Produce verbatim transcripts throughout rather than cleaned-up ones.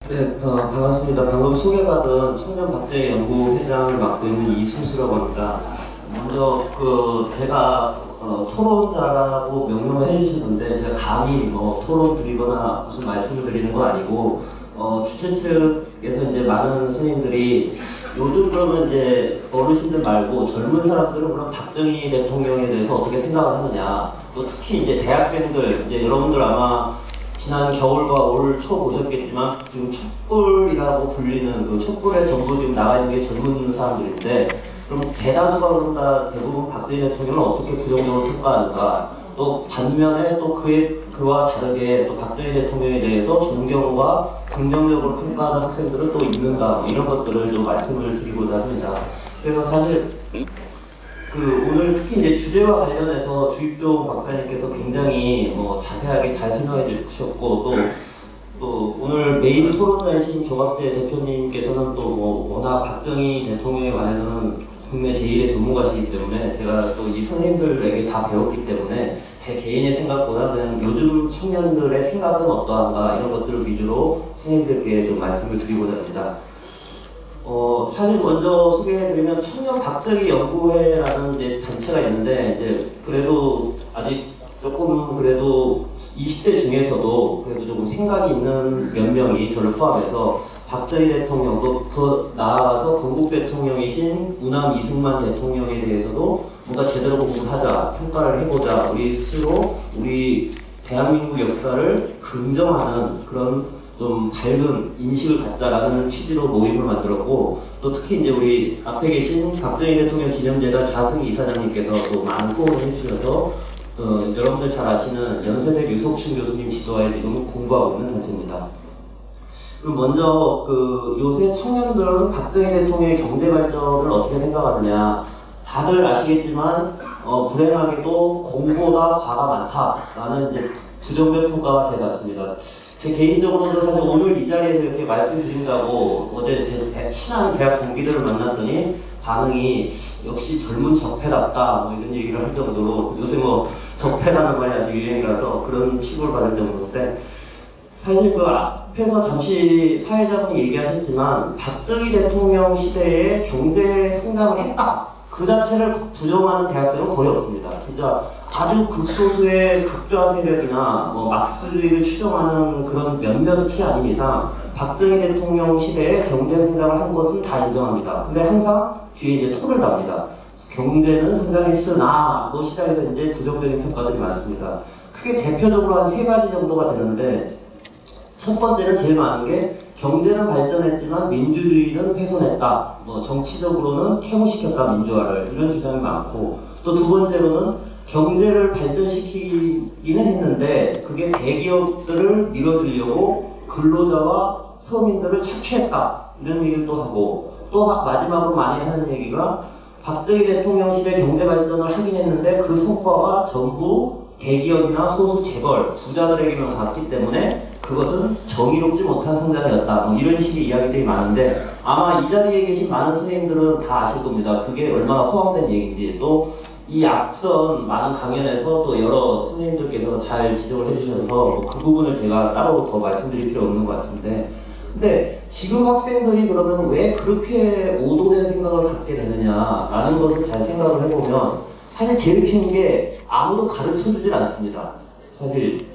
네, 어, 반갑습니다. 방금 소개받은 청년 박정희 연구회장을 맡고 있는 이순수라고 합니다. 먼저 그 제가 어, 토론자라고 명명을 해주셨는데 제가 감히 뭐 토론 드리거나 무슨 말씀을 드리는 건 아니고 어, 주최 측에서 이제 많은 선생님들이 요즘 그러면 이제 어르신들 말고 젊은 사람들은 그럼 박정희 대통령에 대해서 어떻게 생각을 하느냐, 또 특히 이제 대학생들, 이제 여러분들 아마 지난 겨울과 올 초 보셨겠지만 지금 촛불이라고 불리는 그 촛불에 전부 지금 나가 있는 게 젊은 사람들인데, 그럼 대다수가 그런다 대부분 박정희 대통령을 어떻게 부정적으로 평가하는가, 또 반면에 또 그의 그와 다르게 또 박정희 대통령에 대해서 존경과 긍정적으로 평가하는 학생들은 또 있는가, 뭐 이런 것들을 좀 말씀을 드리고자 합니다. 그래서 사실 그 오늘 특히 이제 주제와 관련해서 주익종 박사님께서 굉장히 뭐 자세하게 잘 설명해 주셨고, 또, 또 오늘 메인 토론자이신 조갑재 대표님께서는 또 뭐 워낙 박정희 대통령에 관해서는 국내 제일의 전문가시기 때문에 제가 또 이 선생님들에게 다 배웠기 때문에 제 개인의 생각보다 그냥 요즘 청년들의 생각은 어떠한가 이런 것들을 위주로 선생님들께 좀 말씀을 드리고자 합니다. 어, 사실 먼저 소개해드리면 청년 박정희 연구회라는 이제 단체가 있는데, 이제 그래도 아직 조금 그래도 이십 대 중에서도 그래도 조금 생각이 있는 몇 명이 저를 포함해서 박정희 대통령, 또 더 나아가서 건국 대통령이신 우남 이승만 대통령에 대해서도 뭔가 제대로 공부하자, 평가를 해보자, 우리 스스로 우리 대한민국 역사를 긍정하는 그런 좀 밝은 인식을 갖자라는 취지로 모임을 만들었고, 또 특히 이제 우리 앞에 계신 박정희 대통령 기념재단 좌승희 이사장님께서 또 많은 후원을 해주셔서 어, 여러분들 잘 아시는 연세대 유석춘 교수님 지도하에 지금 공부하고 있는 단체입니다. 그럼 먼저 그 요새 청년들은 박정희 대통령의 경제 발전을 어떻게 생각하느냐, 다들 아시겠지만 어, 불행하게도 공보다 과가 많다라는 이제 부정적 평가가 되었습니다. 제 개인적으로도 사실 오늘 이 자리에서 이렇게 말씀드린다고 어제 제 친한 대학 동기들을 만났더니 반응이 역시 젊은 적폐답다 뭐 이런 얘기를 할 정도로, 요새 뭐 적폐라는 말이 아주 유행이라서 그런 취급을 받을 정도인데, 사실 그 앞에서 잠시 사회자분이 얘기하셨지만 박정희 대통령 시대에 경제 성장을 했다, 그 자체를 부정하는 대학생은 거의 없습니다. 진짜 아주 극소수의 극좌 세력이나 뭐 막스주의를 추종하는 그런 몇몇이 아닌 이상 박정희 대통령 시대에 경제 성장을 한 것은 다 인정합니다. 근데 항상 뒤에 이제 톡을 답니다. 경제는 성장했으나 뭐 시장에서 이제 부정적인 평가들이 많습니다. 크게 대표적으로 한 세 가지 정도가 되는데, 첫 번째는 제일 많은 게 경제는 발전했지만 민주주의는 훼손했다, 뭐 정치적으로는 퇴보시켰다 민주화를, 이런 주장이 많고, 또 두 번째로는 경제를 발전시키기는 했는데 그게 대기업들을 밀어주려고 근로자와 서민들을 착취했다, 이런 얘기를 또 하고, 또 마지막으로 많이 하는 얘기가 박정희 대통령 시대 경제 발전을 하긴 했는데 그 성과가 전부 대기업이나 소수 재벌, 부자들에게만 갔기 때문에 그것은 정의롭지 못한 성장이었다, 뭐 이런 식의 이야기들이 많은데, 아마 이 자리에 계신 많은 선생님들은 다 아실 겁니다. 그게 얼마나 허황된 얘기인지. 또 이 앞선 많은 강연에서 또 여러 선생님들께서 잘 지적을 해주셔서 뭐그 부분을 제가 따로 더 말씀드릴 필요 없는 것 같은데, 근데 지금 학생들이 그러면 왜 그렇게 오도된 생각을 갖게 되느냐라는 것을 잘 생각을 해보면, 사실 제일 큰 게 아무도 가르쳐주질 않습니다. 사실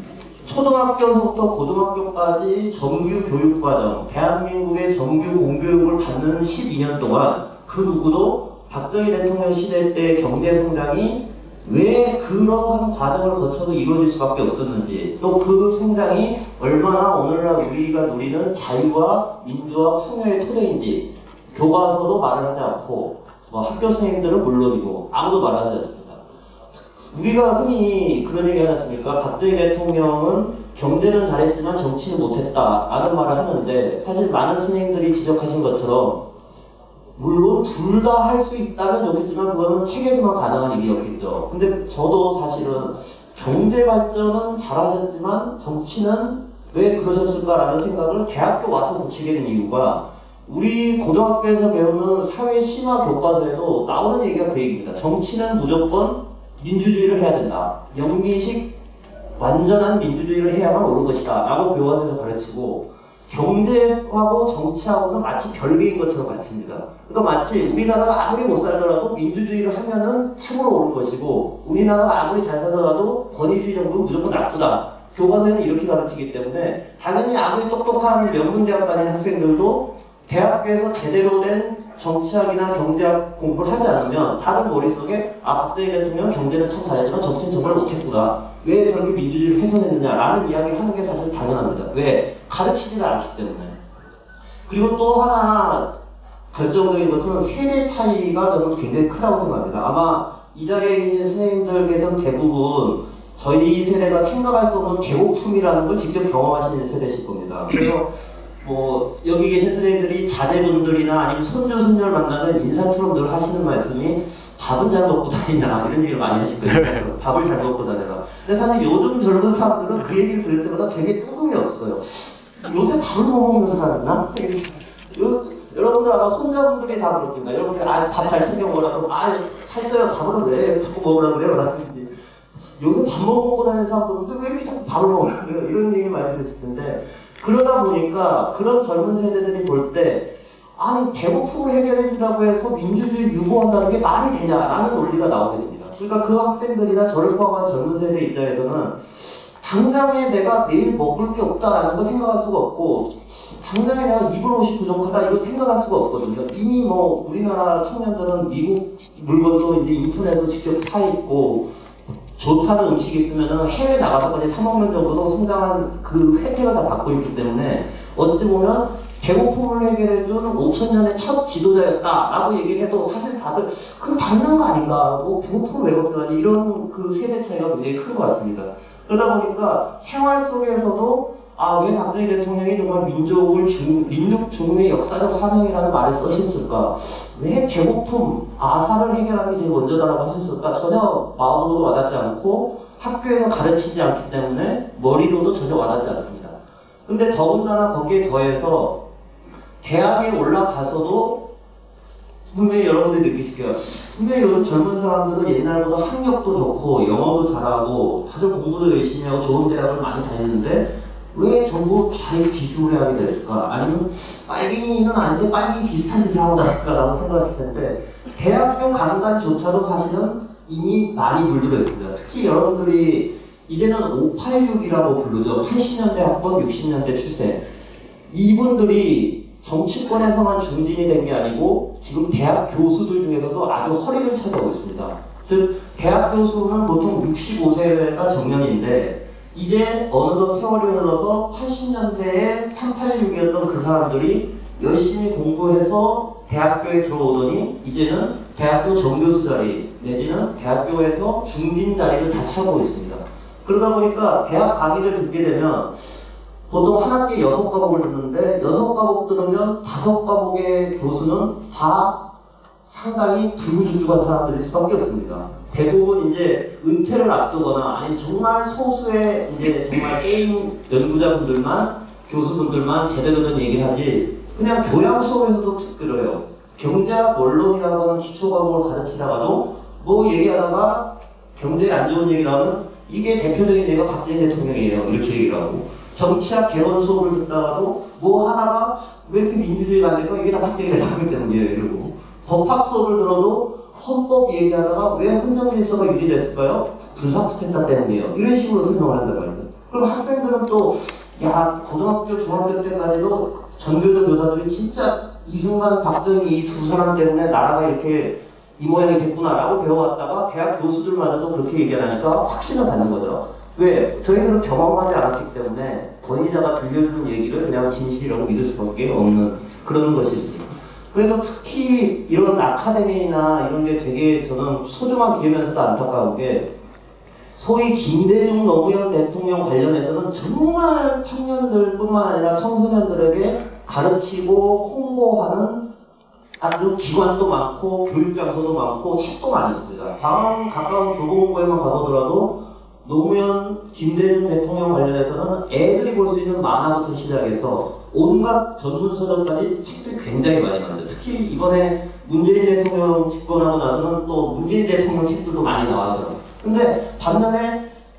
초등학교부터 고등학교까지 정규 교육과정, 대한민국의 정규 공교육을 받는 십이 년 동안 그 누구도 박정희 대통령 시대 때 경제 성장이 왜 그러한 과정을 거쳐서 이루어질 수밖에 없었는지, 또 그 성장이 얼마나 오늘날 우리가 누리는 자유와 민주화 풍요의 토대인지 교과서도 말을 하지 않고, 뭐 학교 선생님들은 물론이고 아무도 말을 하지 않습니다. 우리가 흔히 그런 얘기 하지 않습니까? 박정희 대통령은 경제는 잘했지만 정치는 못했다 라는 말을 하는데, 사실 많은 선생님들이 지적하신 것처럼 물론 둘 다 할 수 있다면 좋겠지만 그거는 책에서만 가능한 일이었겠죠. 근데 저도 사실은 경제 발전은 잘하셨지만 정치는 왜 그러셨을까라는 생각을 대학교 와서 고치게 된 이유가, 우리 고등학교에서 배우는 사회 심화 교과서에도 나오는 얘기가 그 얘기입니다. 정치는 무조건 민주주의를 해야 된다, 영미식 완전한 민주주의를 해야만 옳은 것이다 라고 교과서에서 가르치고, 경제하고 정치하고는 마치 별개인 것처럼 가르칩니다. 그러니까 마치 우리나라가 아무리 못 살더라도 민주주의를 하면은 참으로 옳은 것이고 우리나라가 아무리 잘 살더라도 권위주의 정부는 무조건 나쁘다. 교과서에는 이렇게 가르치기 때문에 당연히 아무리 똑똑한 명문대학 다니는 학생들도 대학교에서 제대로 된 정치학이나 경제학 공부를 하지 않으면 다들 머릿속에 아 박정희 대통령 경제는 참 잘했지만 정치는 정말 못했구나. 왜 저렇게 민주주의를 훼손했느냐라는 이야기를 하는 게 사실 당연합니다. 왜? 가르치지를 않기 때문에. 그리고 또 하나 결정적인 것은 세대 차이가 저는 굉장히 크다고 생각합니다. 아마 이 자리에 있는 선생님들께서는 대부분 저희 세대가 생각할 수 없는 배고픔이라는 걸 직접 경험하시는 세대실 겁니다. 그래서 뭐 여기 계신 선생님들이 자제분들이나 아니면 손주 손녀를 만나면 인사처럼 늘 하시는 말씀이 밥은 잘 먹고 다니냐 이런 얘기를 많이 하시거든요. 밥을 잘 먹고 다녀라. 근데 사실 요즘 젊은 사람들은 그 얘기를 들을 때마다 되게 뜬금이 없어요. 요새 밥을 못 먹는 사람 있나? 요, 여러분들 아마 손자분들이 다 그렇습니다. 여러분들 아, 밥 잘 챙겨 먹으라 그러면 아 살쪄요. 밥을 왜 자꾸 먹으라 그래요? 라든지 요새 밥 못 먹고 다니는 사람들은 왜 이렇게 자꾸 밥을 먹으라 그래요? 이런 얘기 많이 들으실 텐데 그러다 보니까 그런 젊은 세대들이 볼 때 아니 배고픔을 해결해준다고 해서 민주주의 유보한다는 게 말이 되냐라는 논리가 나오게 됩니다. 그러니까 그 학생들이나 저를 포함한 젊은 세대 입장에서는 당장에 내가 내일 먹을 게 없다라는 걸 생각할 수가 없고 당장에 내가 입을 옷이 부족하다 이걸 생각할 수가 없거든요. 이미 뭐 우리나라 청년들은 미국 물건도 이제 인터넷으로 직접 사 입고 좋다는 음식이 있으면 해외 나가서까지 사 먹는 정도로 성장한 그 혜택을 다 받고 있기 때문에 어찌 보면 배고픔을 해결해준 오천 년의 첫 지도자였다라고 얘기를 해도 사실 다들 그럼 당연한 거 아닌가 뭐 배고픔을 왜 걱정하지 이런 그 세대 차이가 굉장히 큰 것 같습니다. 그러다 보니까 생활 속에서도 아 왜 박정희 대통령이 정말 민족을 중, 민족 중흥의 역사적 사명이라는 말을 쓰셨을까? 왜 배고픔, 아사를 해결하는 게 제일 먼저다라고 하셨을까? 전혀 마음으로도 와닿지 않고 학교에서 가르치지 않기 때문에 머리로도 전혀 와닿지 않습니다. 근데 더군다나 거기에 더해서 대학에 올라가서도 분명히 여러분들이 느끼실 거예요. 분명히 요즘 젊은 사람들은 옛날보다 학력도 좋고 영어도 잘하고 다들 공부도 열심히 하고 좋은 대학을 많이 다녔는데 왜 전부 자기 기술을 하게 됐을까? 아니면 빨갱이는 아닌데 빨갱이 비슷한 짓을 하고 다닐까라고 생각했을 텐데 대학교 강단조차도 사실은 이미 많이 물들어 있습니다. 특히 여러분들이 이제는 오팔육이라고 부르죠. 팔십 년대 학번, 육십 년대 출생. 이분들이 정치권에서만 중진이 된 게 아니고 지금 대학 교수들 중에서도 아주 허리를 차지하고 있습니다. 즉 대학 교수는 보통 육십오 세가 정년인데 이제 어느덧 세월이 흘러서 팔십 년대에 삼팔육이었던 그 사람들이 열심히 공부해서 대학교에 들어오더니 이제는 대학교 정교수 자리 내지는 대학교에서 중진 자리를 다 차고 있습니다. 그러다 보니까 대학 강의를 듣게 되면 보통 한 학기에 여섯 과목을 듣는데 여섯 과목 들으면 다섯 과목의 교수는 다 상당히 불구준죽한 사람들일 수밖에 없습니다. 대부분 이제 은퇴를 앞두거나 아니면 정말 소수의 이제 정말 게임 연구자분들만 교수분들만 제대로 된 얘기를 하지 그냥 교양 수업에서도 들어요. 경제학 원론이라고 하는 기초 과목을 가르치다가도 뭐 얘기하다가 경제에 안 좋은 얘기를 하면 이게 대표적인 예가 박정희 대통령이에요. 이렇게 얘기를 하고 정치학 개론 수업을 듣다가도 뭐 하다가 왜 이렇게 민주주의가 안 될까? 이게 다 박정희 대통령 때문이에요. 이러고 법학 수업을 들어도 헌법 얘기하다가 왜 헌정질서가 유지됐을까요? 불사투텐타 때문이에요. 이런 식으로 설명을 한단 말이죠. 그럼 학생들은 또 야 고등학교 중학교 때까지도 전교조 교사들이 진짜 이승만 박정희 이 두 사람 때문에 나라가 이렇게 이 모양이 됐구나라고 배워왔다가 대학 교수들마저도 그렇게 얘기하니까 확신을 받는 거죠. 왜? 저희들은 경험하지 않았기 때문에 권위자가 들려주는 얘기를 그냥 진실이라고 믿을 수밖에 없는 그런 것이죠. 그래서 특히 이런 아카데미나 이런 게 되게 저는 소중한 기회면서도 안타까운 게 소위 김대중 노무현 대통령 관련해서는 정말 청년들 뿐만 아니라 청소년들에게 가르치고 홍보하는 아주 기관도 많고 교육장소도 많고 책도 많이 있습니다. 방황 가까운 교보문고에만 가보더라도 노무현, 김대중 대통령 관련해서는 애들이 볼 수 있는 만화부터 시작해서 온갖 전문서적까지 책들이 굉장히 많이 나옵니다. 특히 이번에 문재인 대통령 집권하고 나서는 또 문재인 대통령 책들도 많이 나와서 근데 반면에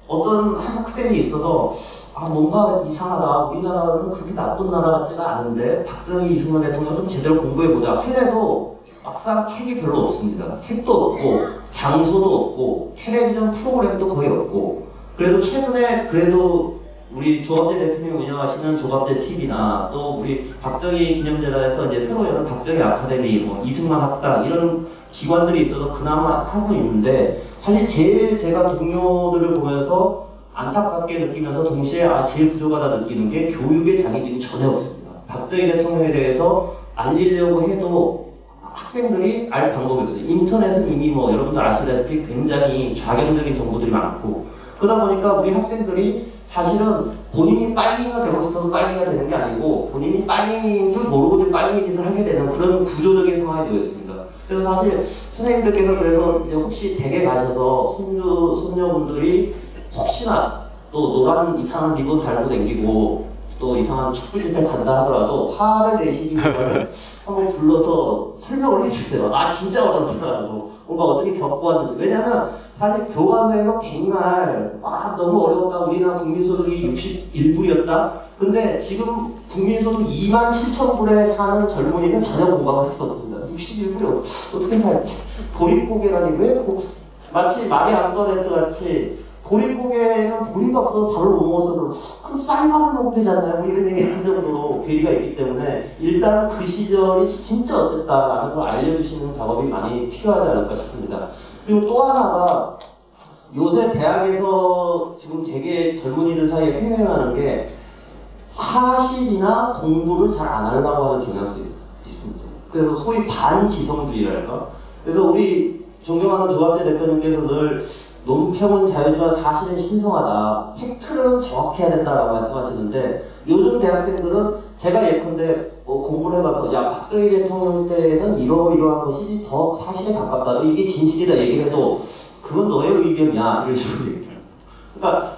어떤 한 학생이 있어서 아 뭔가 이상하다. 우리나라는 그렇게 나쁜 나라 같지가 않은데 박정희 이승만 대통령 좀 제대로 공부해보자 할래도 막상 책이 별로 없습니다. 책도 없고 장소도 없고 텔레비전 프로그램도 거의 없고 그래도 최근에 그래도 우리 조갑재 대표님이 운영하시는 조갑재 티비나 또 우리 박정희 기념재단에서 이제 새로 여는 박정희 아카데미, 뭐 이승만 학당 이런 기관들이 있어서 그나마 하고 있는데 사실 제일 제가 동료들을 보면서 안타깝게 느끼면서 동시에 아 제일 부족하다 느끼는 게 교육의 장이 지금 전혀 없습니다. 박정희 대통령에 대해서 알리려고 해도 학생들이 알 방법이 없어요. 인터넷은 이미 뭐 여러분들 아시다시피 굉장히 좌경적인 정보들이 많고 그러다 보니까 우리 학생들이 사실은 본인이 빨갱이가 되고 싶어서 빨갱이가 되는 게 아니고 본인이 빨갱이인 줄 모르고 빨갱이 짓을 하게 되는 그런 구조적인 상황이 되어 있습니다. 그래서 사실 선생님들께서 그래서 이제 혹시 댁에 가셔서 손주, 손녀분들이 혹시나 또 노란 이상한 리본 달고 다니고 또 이상한 촛불 집회 간다 하더라도 화를 내시기보다는 한번 불러서 설명을 해주세요. 아 진짜 어렵더라고. 뭔가 어떻게 겪고 왔는지. 왜냐면 사실 교과서에서 백날 아 너무 어려웠다. 우리나라 국민소득이 육십일 불이었다. 근데 지금 국민소득 이만 칠천 불에 사는 젊은이는 전혀 공감할 수 없습니다. 육십일 불이 어떻게 살지? 보릿고개라니 왜 고... 마치 마리 앙토네트 같이 보릿고개는 보리가 없어서 밥을 못 먹어서 그럼 쌀밥을 먹으면 되잖아요. 뭐 이런 얘기 할 정도로 괴리가 있기 때문에 일단 그 시절이 진짜 어땠다라는 걸 알려주시는 작업이 많이 필요하지 않을까 싶습니다. 그리고 또 하나가 요새 대학에서 지금 되게 젊은이들 사이에 횡행하는 게 사실이나 공부를 잘 안 하려고 하는 경향성이 있습니다. 그래서 소위 반지성주의랄까? 그래서 우리 존경하는 조갑재 대표님께서 늘 논평은 자유지만 사실은 신성하다. 팩트는 정확해야 된다라고 말씀하시는데 요즘 대학생들은 제가 예컨대 뭐 공부를 해봐서 야 박정희 대통령 때는 이러이러한 것이 더 사실에 가깝다. 이게 진실이다 얘기를 해도 그건 너의 의견이야. 이런 식으로 얘기해요. 그러니까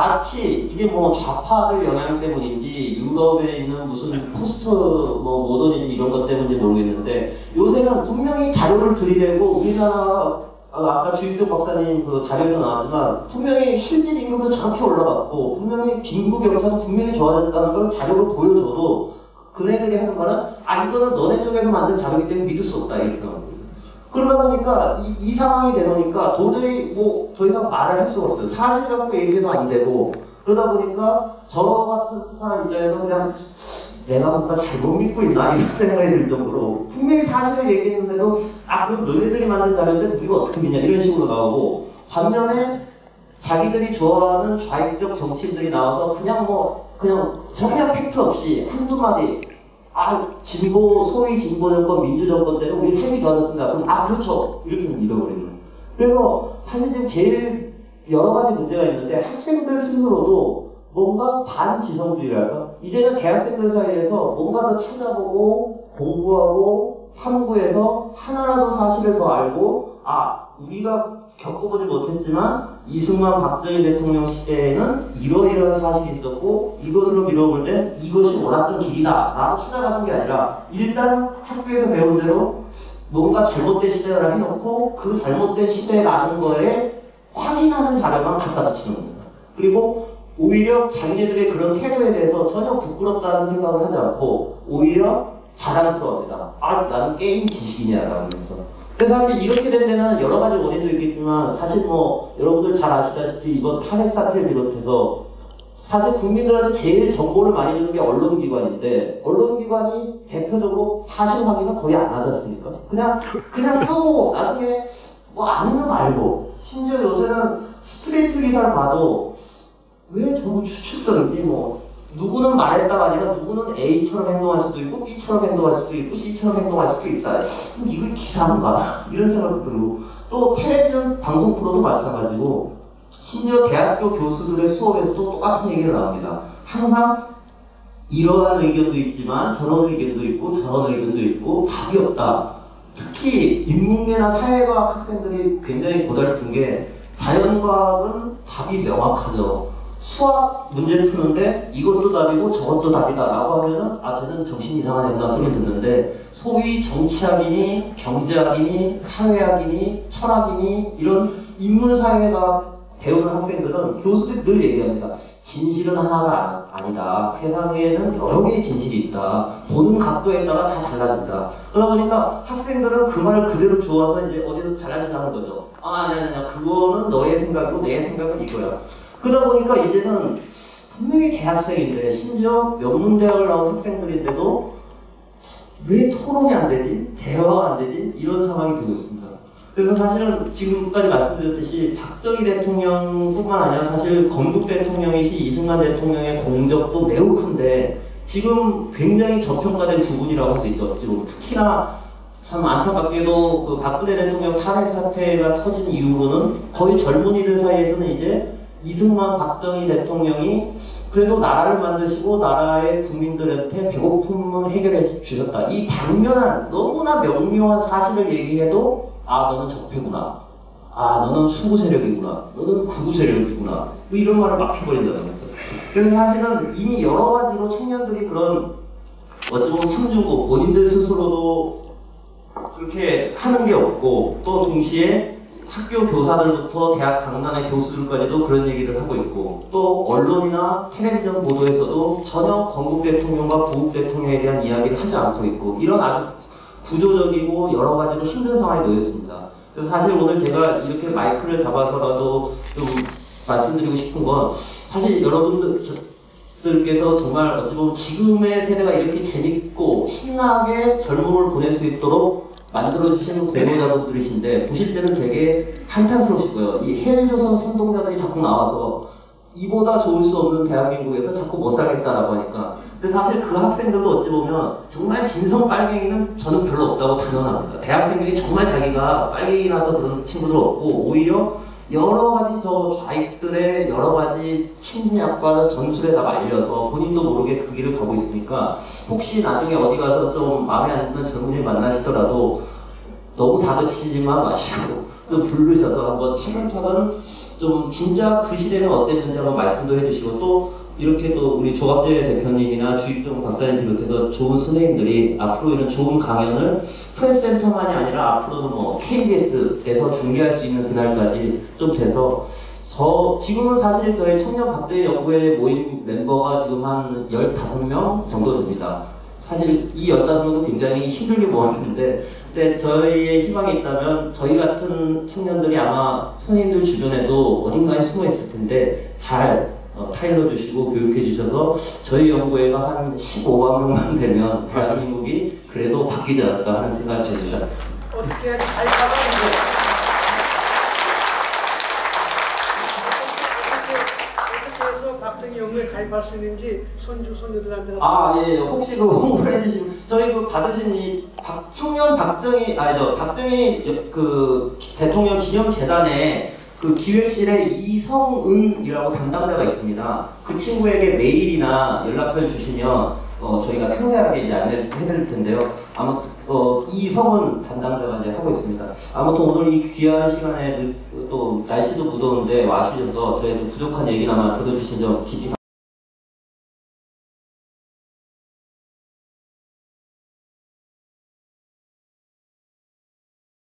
마치 이게 뭐 좌파들 영향 때문인지 유럽에 있는 무슨 포스트 뭐 모더니즘 이런 것 때문인지 모르겠는데 요새는 분명히 자료를 들이대고 우리나라 어, 아까 주익종 박사님 그 자료에도 나왔지만 분명히 실질 임금도 정확히 올라갔고 분명히 빈부 격차도 분명히 좋아졌다는 걸 자료로 보여줘도 그네들이 하는 말은 아 이거는 너네 쪽에서 만든 자료이기 때문에 믿을 수 없다 이렇게 나오는 거죠. 그러다 보니까 이, 이 상황이 되니까 도저히 뭐 더 이상 말을 할 수가 없어요. 사실 갖고 얘기해도 안 되고 그러다 보니까 저 같은 사람 입장에서 그냥 내가 뭔가 잘못 믿고 있나 이런 생각이 들 정도로 분명히 사실을 얘기했는데도 아 그럼 너희들이 만든 자료인데 우리가 어떻게 믿냐 이런 식으로 나오고 반면에 자기들이 좋아하는 좌익적 정치인들이 나와서 그냥 뭐 그냥 전혀 팩트 없이 한두 마디 아 진보 소위 진보 정권 민주 정권 때는 우리 삶이 좋아졌습니다. 그럼 아 그렇죠 이렇게 믿어버리는. 그래서 사실 지금 제일 여러 가지 문제가 있는데 학생들 스스로도 뭔가 반지성주의랄까? 이제는 대학생들 사이에서 뭔가 더 찾아보고 공부하고 탐구해서 하나라도 사실을 더 알고 아 우리가 겪어보지 못했지만 이승만 박정희 대통령 시대에는 이러이러한 사실이 있었고 이것으로 미뤄볼 때 이것이 옳았던 길이다 라고 찾아가는 게 아니라 일단 학교에서 배운 대로 뭔가 잘못된 시대를 해놓고 그 잘못된 시대라는 거에 확인하는 자료만 갖다 붙이는 겁니다. 그리고 오히려 자기네들의 그런 태도에 대해서 전혀 부끄럽다는 생각을 하지 않고 오히려 자랑스러워합니다. 아 나는 게임 지식이냐 라고 해서. 근데 사실 이렇게 된 데는 여러 가지 원인도 있겠지만 사실 뭐 여러분들 잘 아시다시피 이번 탄핵 사태를 비롯해서 사실 국민들한테 제일 정보를 많이 주는 게 언론기관인데 언론기관이 대표적으로 사실 확인은 거의 안 하지 않습니까? 그냥 그냥 쓰고 나중에 뭐 아니면 말고 심지어 요새는 스트레이트 기사를 봐도 왜 전부 추측성이지 뭐 누구는 말했다가 아니라 누구는 A처럼 행동할 수도 있고 B처럼 행동할 수도 있고 C처럼 행동할 수도 있다. 그럼 이걸 기사인가? 이런 생각도 들고 또 텔레비전 방송 프로도 마찬가지고 심지어 대학교 교수들의 수업에서도 똑같은 얘기가 나옵니다. 항상 이러한 의견도 있지만 저런 의견도 있고 저런 의견도 있고 답이 없다. 특히 인문계나 사회과학 학생들이 굉장히 고달픈 게 자연과학은 답이 명확하죠. 수학 문제를 푸는데 이것도 답이고 저것도 답이다 라고 하면은 아 쟤는 정신 이상한 애구나 소리 듣는데 소위 정치학이니 경제학이니 사회학이니 철학이니 이런 인문사회가 배우는 학생들은 교수들이 늘 얘기합니다. 진실은 하나가 아니다. 세상에는 여러 개의 진실이 있다. 보는 각도에 따라 다 달라진다. 그러다 보니까 학생들은 그 말을 그대로 주워서 이제 어디서 잘라지나는 거죠. 아, 아니, 아니, 아니, 그거는 너의 생각이고 내 생각은 이거야. 그러다 보니까 이제는 분명히 대학생인데, 심지어 명문대학을 나온 학생들인데도 왜 토론이 안 되지? 대화가 안 되지? 이런 상황이 되고 있습니다. 그래서 사실은 지금까지 말씀드렸듯이 박정희 대통령뿐만 아니라 사실 건국 대통령이시 이승만 대통령의 공적도 매우 큰데 지금 굉장히 저평가된 부분이라고 할 수 있죠. 지금 특히나 참 안타깝게도 그 박근혜 대통령 탄핵 사태가 터진 이후로는 거의 젊은이들 사이에서는 이제 이승만, 박정희 대통령이 그래도 나라를 만드시고 나라의 국민들한테 배고픔을 해결해 주셨다. 이 당면한 너무나 명료한 사실을 얘기해도 아, 너는 적폐구나. 아, 너는 수구 세력이구나. 너는 극우 세력이구나. 뭐 이런 말을 막 해버린다는 거죠. 그래서 사실은 이미 여러 가지로 청년들이 그런 어찌 보면 삼중고 본인들 스스로도 그렇게 하는 게 없고 또 동시에 학교 교사들부터 대학 강단의 교수들까지도 그런 얘기를 하고 있고 또 언론이나 텔레비전 보도에서도 전혀 건국 대통령과 구국 대통령에 대한 이야기를 하지 않고 있고 이런 아주 구조적이고 여러 가지로 힘든 상황에 놓였습니다. 그래서 사실 오늘 제가 이렇게 마이크를 잡아서라도 좀 말씀드리고 싶은 건 사실 여러분들께서 정말 어찌 보면 지금의 세대가 이렇게 재밌고 신나게 젊음을 보낼 수 있도록 만들어주시는 공로자분들이신데 보실 때는 되게 한탄스러우실 거예요. 이 헬조선 선동자들이 자꾸 나와서 이보다 좋을 수 없는 대한민국에서 자꾸 못 살겠다라고 하니까 근데 사실 그 학생들도 어찌 보면 정말 진성 빨갱이는 저는 별로 없다고 단언합니다. 대학생들이 정말 자기가 빨갱이라서 그런 친구들 없고 오히려 여러 가지 저 좌익들의 여러 가지 침략과 전술에 다 말려서 본인도 모르게 그 길을 가고 있으니까 혹시 나중에 어디 가서 좀 마음에 안 드는 젊은이를 만나시더라도 너무 다그치지만 마시고 좀 부르셔서 한번 차근차근 좀 진짜 그 시대는 어땠는지 한번 말씀도 해주시고 또 이렇게 또 우리 조갑재 대표님이나 주익종 박사님 비롯해서 좋은 선생님들이 앞으로 이런 좋은 강연을 프레스센터만이 아니라 앞으로는 뭐 케이비에스에서 중계할 수 있는 그날까지 좀 돼서 저 지금은 사실 저희 청년 박정희 연구회 모임 멤버가 지금 한 열다섯 명 정도 됩니다. 사실 이 열다섯 명도 굉장히 힘들게 모았는데 근데 저희의 희망이 있다면 저희 같은 청년들이 아마 선생님들 주변에도 어딘가에 숨어 있을 텐데 잘 어, 타일러 주시고 교육해 주셔서 저희 연구회가 한 십오만 명만 되면 대한민국이 그래도 바뀌지 않을까 하는 생각이 듭니다. 어떻게 가입하는지 어떻게 해서 박정희 연구에 가입할 수 있는지 손주 손녀들한테 아 예, 혹시 그 홍보를 해주시면 저희 그 받으신 이 박, 청년 박정희 아니죠 박정희 그 대통령 기념재단에 그 기획실에 이성은이라고 담당자가 있습니다. 그 친구에게 메일이나 연락처를 주시면 어, 저희가 상세하게 이제 안내를 해드릴 텐데요. 아무튼 어, 이성은 담당자가 이제 하고 있습니다. 아무튼 오늘 이 귀한 시간에 또 날씨도 무더운데 와주셔서 저희도 부족한 얘기나마 들어주신 점 깊이